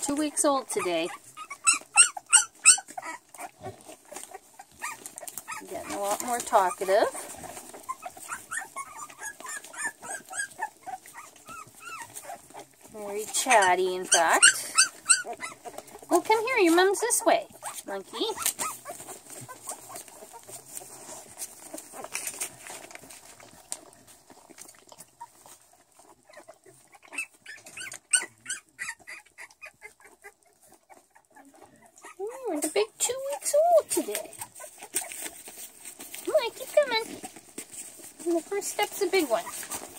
2 weeks old today. Getting a lot more talkative. Very chatty, in fact. Well, come here. Your mom's this way, monkey. We're the big 2 weeks old today. Come on, keep coming. And the first step's a big one.